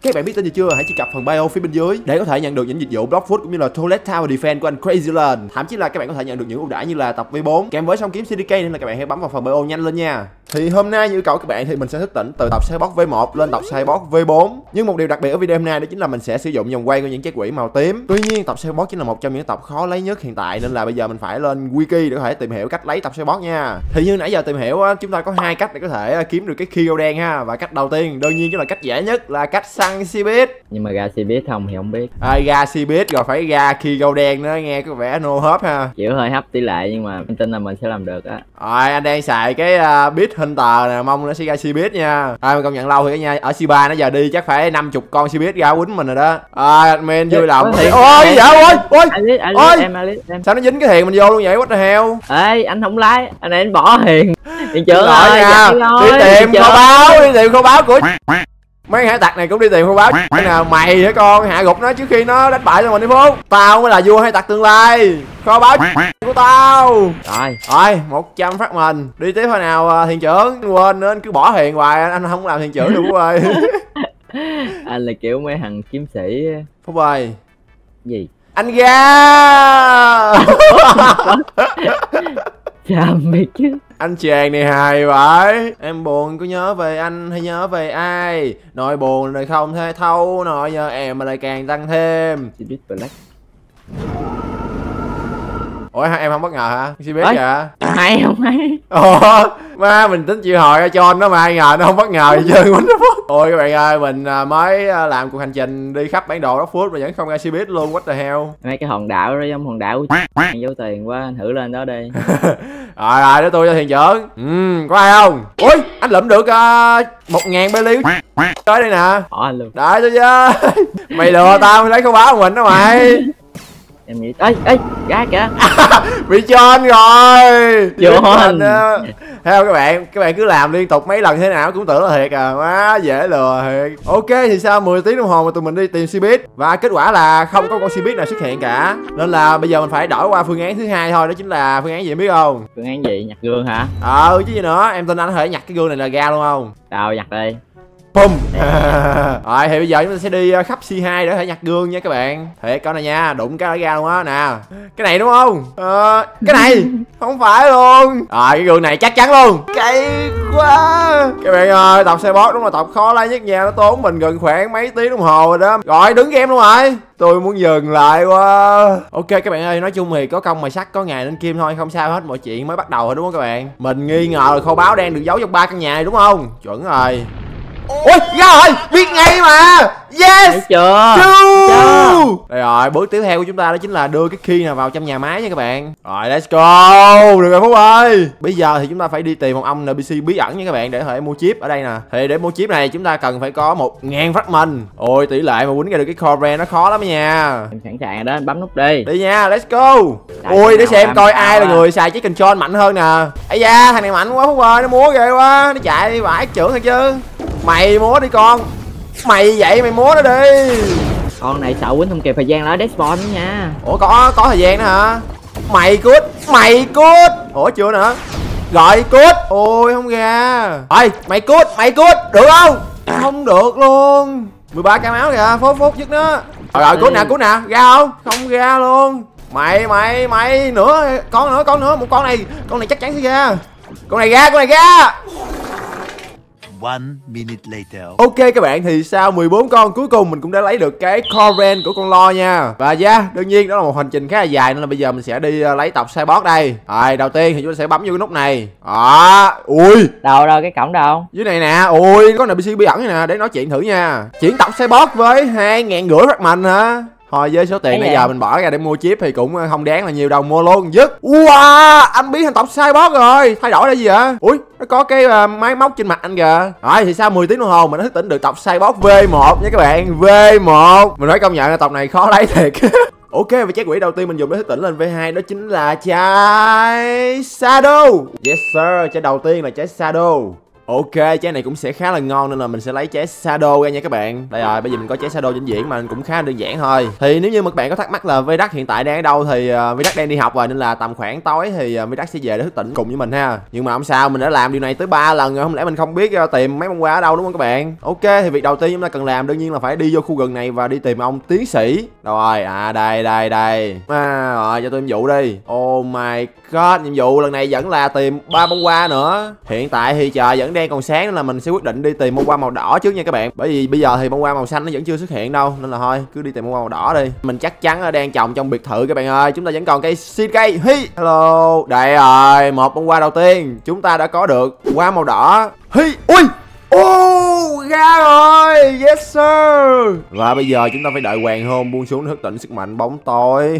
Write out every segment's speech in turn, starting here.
Các bạn biết tin gì chưa? Hãy truy cập phần bio phía bên dưới để có thể nhận được những dịch vụ Block Food cũng như là Toilet Tower Defense của anh Crazyland. Thậm chí là các bạn có thể nhận được những ưu đãi như là tập V4 kèm với song kiếm CDK, nên là các bạn hãy bấm vào phần bio nhanh lên nha. Thì hôm nay như yêu cầu các bạn thì mình sẽ thức tỉnh từ tập Cyborg V1 lên tập Cyborg V4. Nhưng một điều đặc biệt ở video hôm nay đó chính là mình sẽ sử dụng vòng quay của những trái quỷ màu tím. Tuy nhiên tập Cyborg chính là một trong những tập khó lấy nhất hiện tại, nên là bây giờ mình phải lên wiki để có thể tìm hiểu cách lấy tập Cyborg nha. Thì như nãy giờ tìm hiểu á, chúng ta có hai cách để có thể kiếm được cái key gâu đen ha. Và cách đầu tiên đương nhiên chính là cách dễ nhất là cách săn Cbeat. Nhưng mà ra Cbeat không thì không biết. Ra Cbeat rồi phải ra key gâu đen nữa, nghe có vẻ no hớp ha. Chịu hơi hấp tỷ lệ nhưng mà em tin là mình sẽ làm được á. Rồi anh đang xài cái Beat Hunter nè, mong nó sẽ ra Cbeat nha. Mình công nhận lâu thì nha, ở C3 nó giờ đi chắc phải 50 con Cbeat ra quýnh mình rồi đó. Admin vui lòng. Ôi dạ ôi em sao nó dính cái thiền mình vô luôn vậy, what the hell. Ê anh không lái, anh này anh bỏ hiền. Hiện chưa rồi nha. Đi tìm kho báo của mấy hải tặc này, cũng đi tìm kho báo nào mày hả con, hạ gục nó trước khi nó đánh bại cho mình đi Phúc. Tao mới là vua hải tặc tương lai, kho báo của tao. Rồi 100 phát mình đi tiếp thôi nào thiền trưởng. Quên nữa, anh cứ bỏ hiền hoài, anh không làm thiền trưởng được Phúc ơi. Anh là kiểu mấy thằng kiếm sĩ. Phúc ơi gì anh ra. Chà mày chứ. Anh chàng này hài vậy. Em buồn có nhớ về anh hay nhớ về ai? Nỗi buồn này không thể thấu, nỗi nhớ em mà lại càng tăng thêm. Cbeat Black. Ủa em không bất ngờ hả? Cbeat kìa. Hay không hay. Ủa má mình tính chịu hồi cho nó mà ai ngờ nó không bất ngờ gì trơn quýnh nó Phúc. Ôi các bạn ơi, mình mới làm cuộc hành trình đi khắp bản đồ Block Food mà vẫn không ra Cbeat luôn, what the hell. Mấy cái hòn đảo đó giống hòn đảo dấu tiền quá, anh thử lên đó đi. Rồi để tôi cho thiền trưởng. Có ai không? Ui anh lụm được 1000 belly tới đây nè. Bỏ anh luôn. Đợi tôi chứ. Mày lừa tao, mày lấy kho báo của mình đó mày. Em nghĩ ê gái kìa. Bị trơn rồi. Trơn. Theo các bạn cứ làm liên tục mấy lần thế nào cũng tưởng là thiệt à, quá dễ lừa thiệt. Ok thì sau 10 tiếng đồng hồ mà tụi mình đi tìm Cbeat và kết quả là không có con Cbeat nào xuất hiện cả, nên là bây giờ mình phải đổi qua phương án thứ hai thôi, đó chính là phương án gì em biết không? Phương án gì? Nhặt gương hả? Chứ gì nữa, em tin anh có thể nhặt cái gương này là ra luôn không? Đâu nhặt đi. Bum. Rồi thì bây giờ chúng ta sẽ đi khắp C2 để có thể nhặt gương nha các bạn. Thiệt coi này nha, đụng cái ra luôn á nè. Cái này đúng không? Cái này không phải luôn. Cái gương này chắc chắn luôn. Cay quá. Các bạn ơi, tập Cyborg đúng là tập khó lấy nhất nha, nó tốn mình gần khoảng mấy tiếng đồng hồ rồi đó. Rồi đứng game luôn rồi. Tôi muốn dừng lại quá. Ok các bạn ơi, nói chung thì có công mà sắt có ngày lên kim thôi, không sao hết, mọi chuyện mới bắt đầu thôi đúng không các bạn. Mình nghi ngờ là kho báo đang được giấu trong 3 căn nhà này đúng không? Chuẩn rồi. Ôi ra rồi, biết ngay mà. Yes. Thấy chưa? Đây rồi, bước tiếp theo của chúng ta đó chính là đưa cái key nào vào trong nhà máy nha các bạn. Rồi let's go. Được rồi Phúc ơi. Bây giờ thì chúng ta phải đi tìm một ông NPC bí ẩn nha các bạn, để có thể mua chip ở đây nè. Thì để mua chip này chúng ta cần phải có 1000 fragment. Ôi tỷ lệ mà quýnh ra được cái core nó khó lắm nha. Em sẵn sàng rồi đó, anh bấm nút đi. Đi nha, let's go. Ui để xem coi ai là người xài chiếc control mạnh hơn nè. Ây da, thằng này mạnh quá Phúc ơi, nó múa ghê quá, nó chạy vãi trưởng thật chứ. Mày múa đi con. Mày vậy mày múa nó đi. Con này sợ quýnh không kịp thời gian là despawn nữa nha. Ủa có thời gian nữa hả? Mày cút. Ủa chưa nữa. Gọi cút. Ôi không ra. Ơi mày cút được không? Không được luôn. 13 cái máu kìa, Phúc dứt nó. Rồi cút nè, ra không? Không ra luôn. Mày nữa, con nữa, một con này chắc chắn sẽ ra. Con này ra. 1 minute later. Ok các bạn, thì sau 14 con cuối cùng mình cũng đã lấy được cái core của con Lo nha. Và đương nhiên đó là một hành trình khá là dài, nên là bây giờ mình sẽ đi lấy tập Cyborg đây. Rồi đầu tiên thì chúng ta sẽ bấm vô cái nút này. Ui đâu cái cổng đâu dưới này nè. Ui có NPC bí ẩn này nè, để nói chuyện thử nha. Chuyển tập Cyborg với 2500 fragment hả? Thôi với số tiền bây giờ mình bỏ ra để mua chip thì cũng không đáng là nhiều đâu, mua luôn dứt. Wow, anh biến thành tập Cyborg rồi. Thay đổi là gì vậy? Ui nó có cái máy móc trên mặt anh kìa. Rồi thì sau 10 tiếng đồng hồ mình đã thức tỉnh được tập Cyborg V1 nha các bạn. V1 mình phải công nhận là tập này khó lấy thiệt. Ok, và trái quỷ đầu tiên mình dùng để thức tỉnh lên V2 đó chính là trái Shadow. Yes sir, trái đầu tiên là trái Shadow. Ok, trái này cũng sẽ khá là ngon nên là mình sẽ lấy trái Shadow ra nha các bạn. Đây rồi, bây giờ mình có trái Shadow vĩnh viễn mà cũng khá đơn giản thôi. Thì nếu như các bạn có thắc mắc là Vidac hiện tại đang ở đâu thì Vidac đang đi học rồi, nên là tầm khoảng tối thì Vidac sẽ về để thức tỉnh cùng với mình ha. Nhưng mà không sao, mình đã làm điều này tới 3 lần rồi, không lẽ mình không biết tìm mấy bông hoa ở đâu đúng không các bạn? Ok, thì việc đầu tiên chúng ta cần làm đương nhiên là phải đi vô khu rừng này và đi tìm ông tiến sĩ. Rồi, đây. Rồi, cho tôi nhiệm vụ đi. Oh my god, nhiệm vụ lần này vẫn là tìm 3 bông hoa nữa. Hiện tại thì trời vẫn đang còn sáng nên là mình sẽ quyết định đi tìm bông hoa màu đỏ trước nha các bạn. Bởi vì bây giờ thì bông hoa màu xanh nó vẫn chưa xuất hiện đâu, nên là thôi cứ đi tìm bông hoa màu đỏ đi. Mình chắc chắn đang trồng trong biệt thự các bạn ơi. Chúng ta vẫn còn cây seed cây. Hi, hello. Đây rồi, một bông hoa đầu tiên chúng ta đã có được hoa màu đỏ. Hi, ui. Ra rồi, yes sir. Và bây giờ chúng ta phải đợi hoàng hôn buông xuống thức tỉnh sức mạnh bóng tối.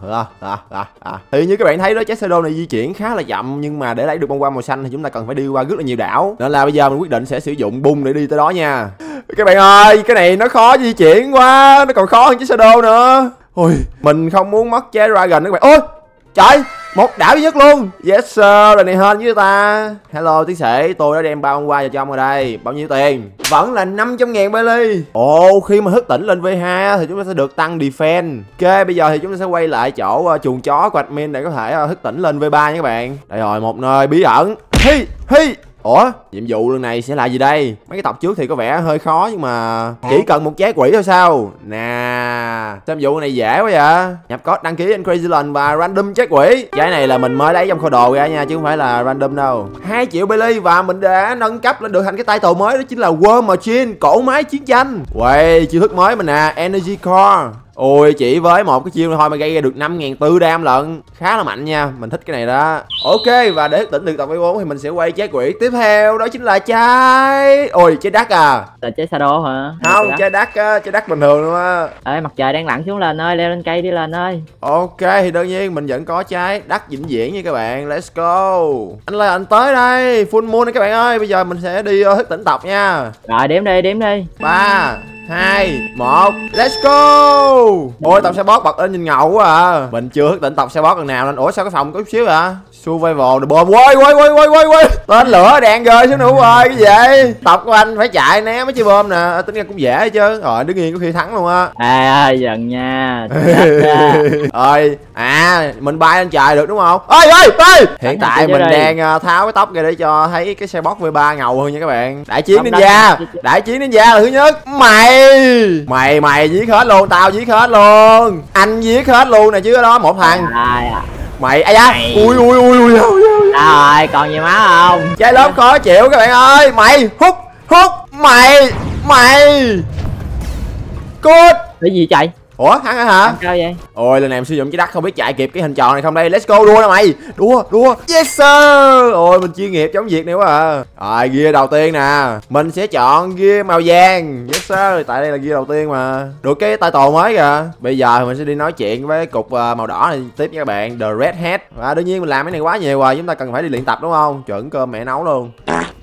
Thì như các bạn thấy đó, trái Shadow này di chuyển khá là chậm, nhưng mà để lấy được bông hoa màu xanh thì chúng ta cần phải đi qua rất là nhiều đảo, nên là bây giờ mình quyết định sẽ sử dụng bung để đi tới đó nha. Các bạn ơi, cái này nó khó di chuyển quá, nó còn khó hơn trái Shadow nữa. Ôi, mình không muốn mất trái Dragon các bạn. Ôi trời, một đảo duy nhất luôn. Yes sir, lần này hên với ta. Hello tiến sĩ, tôi đã đem 3 bông hoa cho ông ở đây. Bao nhiêu tiền? Vẫn là 500.000 Bailey. Ồ, khi mà thức tỉnh lên V2 thì chúng ta sẽ được tăng defense. Ok, bây giờ thì chúng ta sẽ quay lại chỗ chuồng chó của admin để có thể thức tỉnh lên V3 nha các bạn. Đây rồi, một nơi bí ẩn. Hi. Ủa, nhiệm vụ lần này sẽ là gì đây? Mấy cái tập trước thì có vẻ hơi khó nhưng mà chỉ cần một trái quỷ thôi sao? Nè, xem vụ này dễ quá vậy. Nhập code đăng ký anh Crazy Land và random trái quỷ. Trái này là mình mới lấy trong kho đồ ra nha, chứ không phải là random đâu. 2 triệu Bailey và mình đã nâng cấp lên được thành cái title mới, đó chính là War Machine, cỗ máy chiến tranh. Uầy, chiêu thức mới mình nè, Energy Core. Ôi, chỉ với một cái chiêu này thôi mà gây ra được 5.400 đam lận. Khá là mạnh nha, mình thích cái này đó. Ok, và để thức tỉnh được tập 4 thì mình sẽ quay trái quỷ tiếp theo, đó chính là trái... Ôi, trái đất à? Là trái Shadow hả? Không, trái đất á, trái đất bình thường luôn á. Ê, mặt trời đang lặn xuống lên ơi, leo lên cây đi lên ơi. Ok, thì đương nhiên mình vẫn có trái đất vĩnh viễn nha các bạn. Let's go. Anh ơi, anh tới đây. Full moon đấy các bạn ơi. Bây giờ mình sẽ đi thức tỉnh tộc nha. Rồi, đếm đi. 3 2 1 let's go. Ôi, tộc xe boss bật lên nhìn ngầu quá à. Mình chưa thức tỉnh tộc xe boss lần nào nên. Ủa sao cái phòng có chút xíu à? Survival the bomb. Quay tên lửa đang rơi xuống nữa ơi. Cái gì vậy? Tộc của anh phải chạy né mấy chiếc bom nè. Tính ra cũng dễ chứ. Rồi đương nhiên có khi thắng luôn á. Ê dần nha. Rồi mình bay lên trời được đúng không? Ơi hiện tại mình đang tháo cái tóc ra để cho thấy cái xe boss V3 ngầu hơn nha các bạn. Đại chiến ninja là thứ nhất. Mày giết hết luôn, tao giết hết luôn, anh giết hết luôn nè chứ đó. Một thằng mày ai da. Ui rồi còn gì máu không? Trái lớp khó chịu các bạn ơi. Mày hút mày cút. Cái gì chạy? Ủa thắng hả? Sao vậy? Ôi lần này em sử dụng trái đất không biết chạy kịp cái hình tròn này không đây. Let's go, đua nè mày. Đua yes sir. Ôi mình chuyên nghiệp chống việc này quá à. Rồi gear đầu tiên nè, mình sẽ chọn gear màu vàng. Yes sir, tại đây là gear đầu tiên mà. Được cái title mới kìa. Bây giờ mình sẽ đi nói chuyện với cục màu đỏ này tiếp nha các bạn, The Red Hat. Và đương nhiên mình làm cái này quá nhiều rồi, chúng ta cần phải đi luyện tập đúng không? Chuẩn cơm mẹ nấu luôn.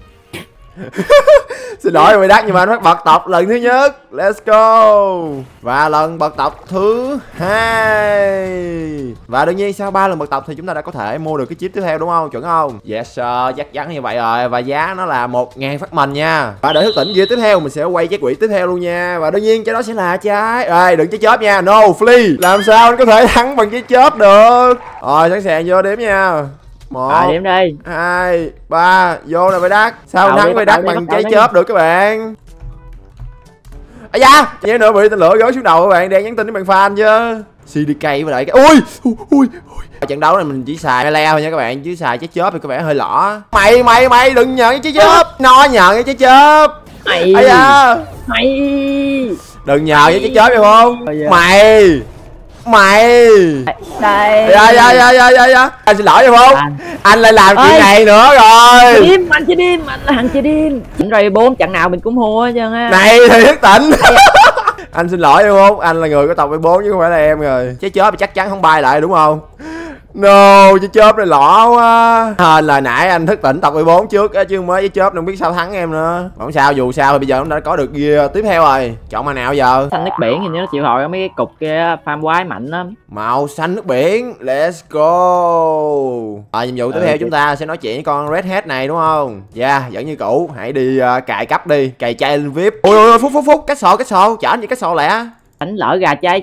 Xin lỗi mày đắt nhưng mà anh phát bật tộc lần thứ nhất. Let's go. Và lần bật tộc thứ 2. Và đương nhiên sau 3 lần bật tộc thì chúng ta đã có thể mua được cái chip tiếp theo đúng không? Chuẩn không? Yes sir, chắc chắn như vậy rồi. Và giá nó là 1.000 phát mìn nha. Và để thức tỉnh gear tiếp theo mình sẽ quay trái quỷ tiếp theo luôn nha. Và đương nhiên cái đó sẽ là trái ơi đừng trái chớp nha. No flee. Làm sao anh có thể thắng bằng trái chớp được? Rồi sẵn sàng vô đếm nha. 1 đếm đi. 2 3 vô nè Vidac. Sao thắng Vidac bằng trái chớp được các bạn? À da, nhé nữa bị tên lửa gối xuống đầu các bạn, đang nhắn tin với bạn fan chứ. CDK và lại cái ui. Trận đấu này mình chỉ xài leo thôi nha các bạn, chứ xài trái chớp thì có vẻ hơi lỏ. Mày đừng nhận trái chớp. Nó nhận cái trái chớp. Mày đừng nhờ với trái chớp được không? Mày đây. Dạ. Anh xin lỗi được không? Anh lại làm chuyện này nữa rồi. Anh chơi điên. Rồi 4 trận nào mình cũng hua hết trơn á. Này thì thức tỉnh. Anh xin lỗi đúng không? Anh là người có tộc V4 chứ không phải là em rồi. Trái chớp thì chắc chắn không bay lại đúng không? No, chứ chớp này lỏ quá. Hên là nãy anh thức tỉnh tập 14 trước á, chứ mới với chớp không biết sao thắng em nữa. Mà không sao, dù sao thì bây giờ nó đã có được gear tiếp theo rồi. Chọn màu nào giờ? Xanh nước biển hình như nó chịu hồi ở mấy cái cục kia, farm quái mạnh lắm. Màu xanh nước biển, let's go. Nhiệm vụ tiếp theo chúng ta sẽ nói chuyện với con Red Hat này đúng không? Dạ, vẫn như cũ, hãy đi cài cấp đi, cài chay lên VIP. Ôi, phút, cách sò, chở anh gì cách sò lẹ. Đánh lỡ gà cháy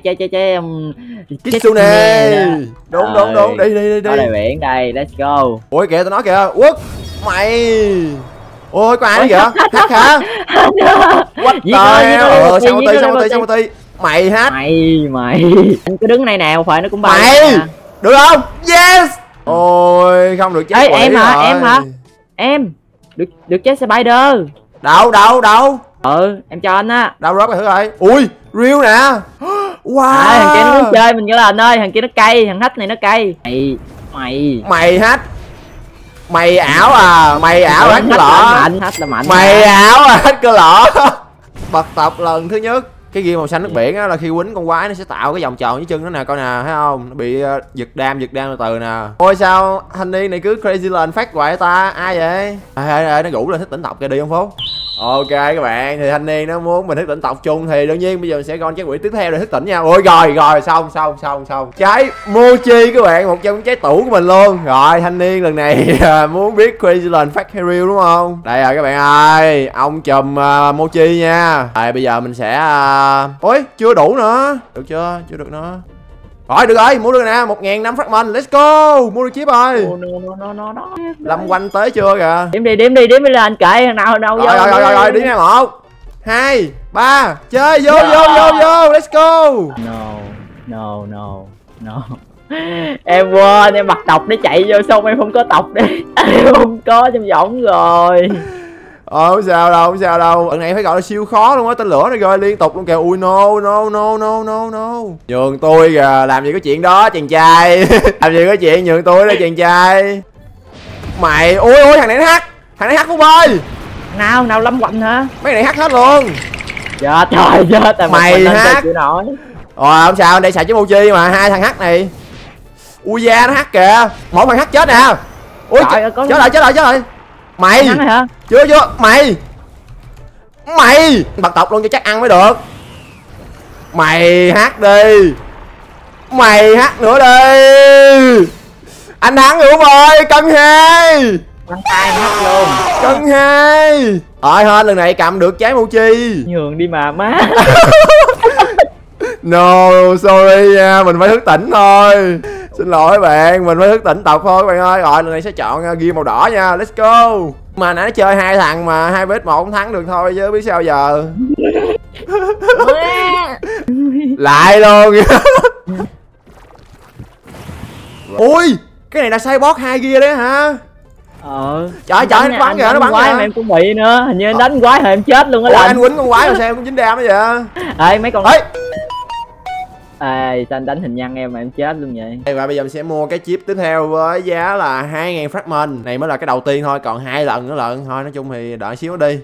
Kitsune. Đúng, đi. Ở đây biển đây, let's go. Ôi kìa, tao nói kìa, Quốc, mày. Ôi, có ai đó kìa, hát hả? What the hell? Sao một tí. Mày hát. Mày. Anh cứ đứng này nè, phải nó cũng bay. Mày, được không? Yes. Ôi, không được chết. Ê, em hả? Em. Được chết spider. Đâu? Em cho anh á. Đâu rớt thử rồi. Ui, real nè. Wow. Thằng kia nó muốn chơi mình cái lên ơi, thằng kia nó cay, thằng hack này nó cay. Mày hack. Mày ảo à, hack cơ lọ. Hack là mạnh. Mày ảo à, hack cơ lọ. Bật tập lần thứ nhất. Cái gear màu xanh nước biển á là khi quýnh con quái nó sẽ tạo cái vòng tròn với chân nó nè, coi nè, thấy không? Nó bị giật đam từ từ nè. Ôi sao thanh niên này cứ crazy lên phát hoài ta? Ai vậy? Nó rủ lên thích tỉnh tộc kia đi không Phú? Ok các bạn, thì thanh niên nó muốn mình thức tỉnh tộc chung thì đương nhiên bây giờ mình sẽ con trái quỷ tiếp theo để thức tỉnh nha. Ôi rồi xong trái mochi các bạn, một trong trái tủ của mình luôn. Rồi thanh niên lần này muốn biết crazy lần phát hay real đúng không? Đây rồi các bạn ơi, ông chùm mochi nha. Rồi bây giờ mình sẽ ôi chưa đủ nữa, được chưa? Chưa được nữa. Rồi được rồi, mua được nè, 1.000 năm fragment, let's go, mua được chip rồi. No. Lâm quanh tới chưa kìa? Đếm đi lên anh kệ thằng nào đâu. Rồi đi nha, 1 2 3 chơi vô, let's go. No. Em quên, em bật tộc để chạy vô xong em không có tộc đi. Em không có trong võng rồi. Không sao đâu. Lần này phải gọi là siêu khó luôn á, tên lửa nó rơi liên tục luôn kìa. Ui no. Nhường tôi kìa, làm gì có chuyện đó chàng trai. Làm gì có chuyện nhường tôi đó chàng trai. Mày, ôi thằng này nó hack Phúc ơi. Nào lâm quạnh hả? Mấy này hack hết luôn. Chết. Mày hack. Không sao, đây xài chứ mochi mà, 2 thằng hack này. Ui da nó hack kìa. 1 thằng hack chết nè. Ui chết rồi. Mày hả? Chưa mày bật tộc luôn cho chắc ăn mới được. Mày hát đi, mày hát nữa đi. Anh thắng rồi ơi, cân 2 hát luôn. Cân 2 rồi, hên lần này cầm được trái mochi. Nhường đi mà má. No sorry nha, mình phải thức tỉnh thôi. Xin lỗi bạn, mình phải thức tỉnh tộc thôi các bạn ơi. Rồi lần này sẽ chọn gear màu đỏ nha, let's go. Mà nãy nó chơi 2 thằng mà 2 vs 1 không thắng được thôi chứ biết sao giờ. Lại luôn. Ui, cái này là cyborg 2 gear đấy hả? Trời nó bắn kìa, nó bắn kìa. Em cũng bị nữa, hình như anh đánh quái hồi em chết luôn á. Anh quýnh con quái mà sao em cũng dính đam đó vậy? Ê mấy con. Ê, sao anh đánh hình nhân em mà em chết luôn vậy? Và bây giờ mình sẽ mua cái chip tiếp theo với giá là 2.000 fragment. Này mới là cái đầu tiên thôi, còn 2 lần nữa lận. Thôi nói chung thì đợi xíu đi.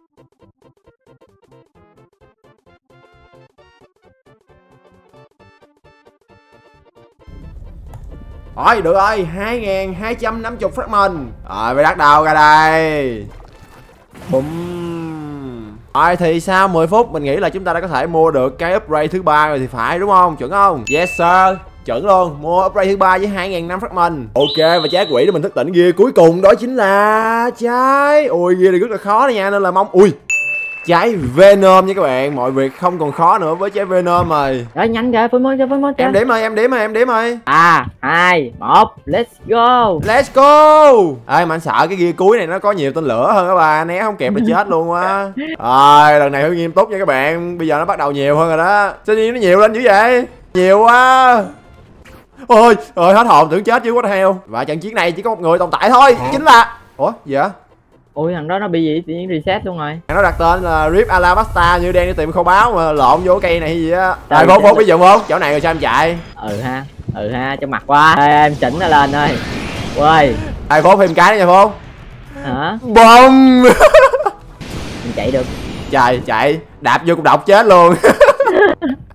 Rồi được rồi, 2.250 fragment. Rồi mới bắt đầu ra đây. Bùm. Rồi thì sau 10 phút mình nghĩ là chúng ta đã có thể mua được cái upgrade thứ 3 rồi thì phải đúng không? Chuẩn không? Yes sir. Chuẩn luôn, mua upgrade thứ 3 với 2.000 năm fragment. Ok, và trái quỷ để mình thức tỉnh gear cuối cùng đó chính là trái. Ui gear này rất là khó đó nha, nên là mong. Ui, trái Venom nha các bạn. Mọi việc không còn khó nữa với trái Venom rồi. Rồi nhanh kìa, phơi môi cho. Em đếm ơi. 3 2 1 let's go. Let's go. Ê mà anh sợ cái gear cuối này nó có nhiều tên lửa hơn các bà, né không kẹp là chết luôn á. Rồi lần này phải nghiêm túc nha các bạn. Bây giờ nó bắt đầu nhiều hơn rồi đó. Sao nhiên nó nhiều lên dữ vậy? Nhiều quá. Ôi hết hồn tưởng chết chứ, what the hell. Và trận chiến này chỉ có một người tồn tại thôi, chính là ủa gì vậy? Ui thằng đó nó bị gì tự nhiên reset luôn rồi. Nó đặt tên là Rip Alabasta, như đang đi tìm kho báu mà lộn vô cây này hay gì á. Rồi phố ví dụ không? Chỗ này rồi sao em chạy? Ừ ha cho mặt quá. Ê, em chỉnh nó lên ơi. Ui. Đây phố thêm cái nữa nha phố. Hả? Bom. Mình chạy được. Trời chạy, đạp vô cục độc chết luôn.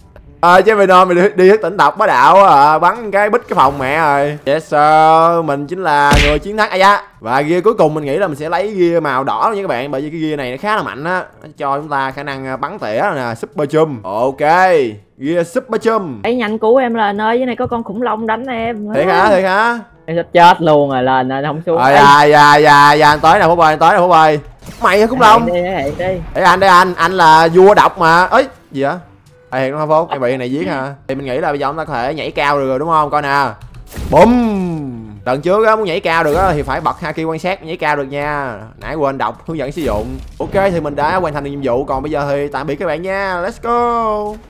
Chứ Venom mày đi thức tỉnh tộc bá đạo à, bắn cái bích cái phòng mẹ rồi. Yes sir, mình chính là người chiến thắng. Ai da. Và gear cuối cùng mình nghĩ là mình sẽ lấy gear màu đỏ nha các bạn, bởi vì cái gear này nó khá là mạnh á, nó cho chúng ta khả năng bắn tỉa nè, super chum. Ok, gear super chum. Ấy nhanh cứu em lên ơi, dưới này có con khủng long đánh em. Thiệt hả? Em sắp chết luôn rồi, lên không xuống. Anh tới nè Phúc ơi, mày hả khủng long? Để anh là vua độc mà. Ấy gì vậy? Thiệt đúng không Phúc? Em bị cái này giết hả? Thì mình nghĩ là bây giờ chúng ta có thể nhảy cao được rồi đúng không? Coi nè. Bùm. Lần trước á muốn nhảy cao được á thì phải bật haki quan sát nhảy cao được nha. Nãy quên đọc hướng dẫn sử dụng. Ok thì mình đã hoàn thành được nhiệm vụ, còn bây giờ thì tạm biệt các bạn nha. Let's go.